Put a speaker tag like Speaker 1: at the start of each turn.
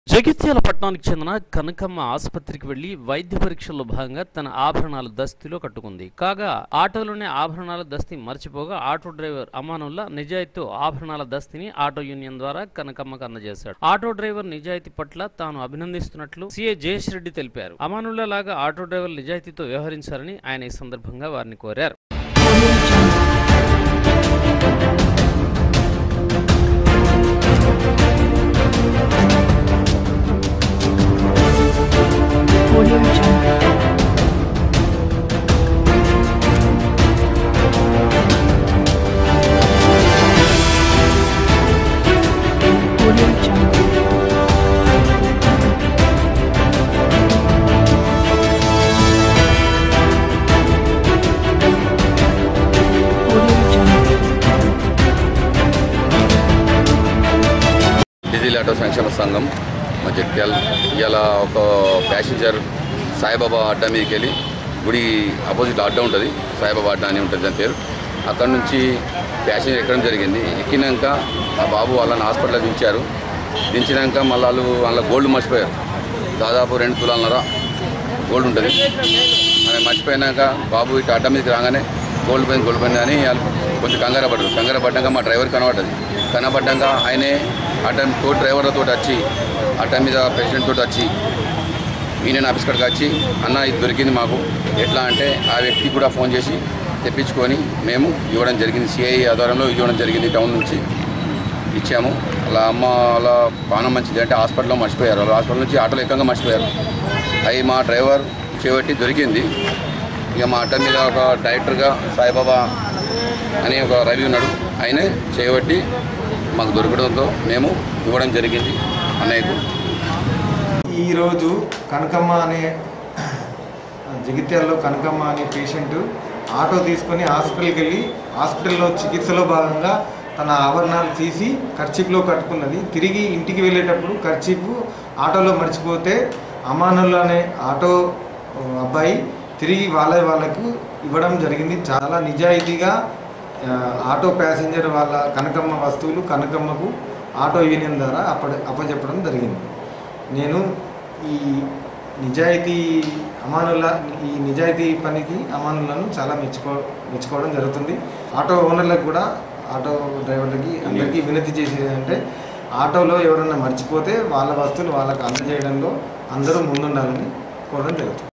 Speaker 1: జగిత్యాల పట్టణానికి చెందిన కనకమ్మ ఆసుపత్రికి వెళ్లి వైద్య పరీక్షల్లో భాగంగా తన ఆభరణాల దస్తిలో కట్టుకుంది. కాగా ఆటోలోనే ఆభరణాల దస్తి మర్చిపోగా ఆటో డ్రైవర్ అమానుల్లా నిజాయితీతో ఆభరణాల దస్తిని ఆటో యూనియన్ ద్వారా కనకమ్మకు అందజేశాడు. ఆటో డ్రైవర్ నిజాయితీ పట్ల తాను అభినందిస్తున్నట్లు సీఏ జయేష్ రెడ్డి తెలిపారు. అమానుల్లా లాగా ఆటో డ్రైవర్ నిజాయితీతో వ్యవహరించారని ఆయన ఈ సందర్భంగా వారిని కోరారు.
Speaker 2: డీజిల్ ఆటో సంక్షేమ సంఘం మా జగిత్యాల ఇలా ఒక ప్యాసింజర్ సాయిబాబా అడ్డా మీదకి వెళ్ళి గుడి ఆపోజిట్ అడ్డా ఉంటుంది, సాయిబాబా అడ్డా అని ఉంటుంది దాని పేరు. అక్కడ నుంచి ప్యాసింజర్ ఎక్కడం జరిగింది. ఎక్కినాక ఆ బాబు వాళ్ళని హాస్పిటల్లో దించినాక మళ్ళీ వాళ్ళ గోల్డ్ మర్చిపోయారు. దాదాపు 2 తులాలన్నర గోల్డ్ ఉంటుంది. ఆమె మర్చిపోయినాక బాబు ఇటు అడ్డా మీదకి రాగానే గోల్డ్ పోయింది అని వాళ్ళు కొంచెం కంగారు పడ్డాక మా డ్రైవర్ కనబడ్డాక ఆయనే అడ్డా డ్రైవర్లతో వచ్చి అడ్డా మీద పేషెంట్ తోటి వచ్చి యూనియన్ ఆఫీస్ కాడికి వచ్చి అన్న ఇది దొరికింది మాకు ఎట్లా అంటే ఆ వ్యక్తికి కూడా ఫోన్ చేసి తెప్పించుకొని మేము ఇవ్వడం జరిగింది. సిఐ ఆధ్వర్యంలో ఇవ్వడం జరిగింది. టౌన్ నుంచి ఇచ్చాము. అలా అమ్మ అలా పానం మంచిది అంటే హాస్పిటల్లో మర్చిపోయారు. వాళ్ళ హాస్పిటల్ నుంచి ఆటోలో ఎక్కగా మర్చిపోయారు. అవి మా డ్రైవర్ చేపట్టి దొరికింది. ఇక మా అడ్డా మీద ఒక డైరెక్టర్గా సాయిబాబా అని ఒక రవి ఉన్నాడు, ఆయనే చేయబట్టి మాకు దొరకడంతో మేము ఇవ్వడం జరిగింది అన్నయ్యకు.
Speaker 3: ఈరోజు కనకమ్మ అనే జగిత్యాలలో కనకమ్మ అనే పేషెంట్ ఆటో తీసుకొని హాస్పిటల్కి వెళ్ళి హాస్పిటల్లో చికిత్సలో భాగంగా తన ఆభరణాలు తీసి కర్చీఫ్లో కట్టుకున్నది. తిరిగి ఇంటికి వెళ్ళేటప్పుడు కర్చీఫ్ ఆటోలో మర్చిపోతే అమానుల్లా అనే ఆటో అబ్బాయి తిరిగి వాళ్ళకు ఇవ్వడం జరిగింది. చాలా నిజాయితీగా ఆటో ప్యాసింజర్ వాళ్ళ కనకమ్మ వస్తువులు కనకమ్మకు ఆటో యూనియన్ ద్వారా అప్పచెప్పడం జరిగింది. నేను ఈ నిజాయితీ పనికి అమానుల్లాను చాలా మెచ్చుకోవడం జరుగుతుంది. ఆటో ఓనర్లకు కూడా ఆటో డ్రైవర్లకి అందరికీ వినతి చేసేది అంటే ఆటోలో ఎవరన్నా మర్చిపోతే వాళ్ళ వస్తువులు వాళ్ళకు అందజేయడంలో అందరూ ముందుండాలని కోరడం జరుగుతుంది.